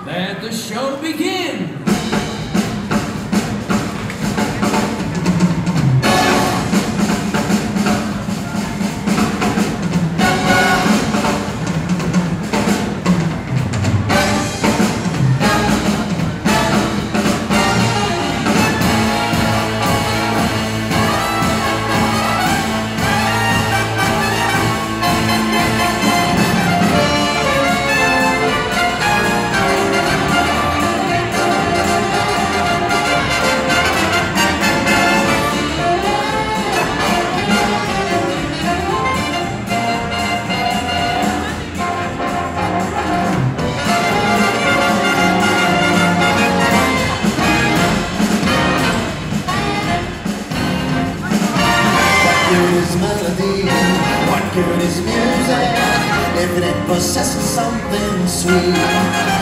Let the show begin! Melody, what good is music if it possesses something sweet?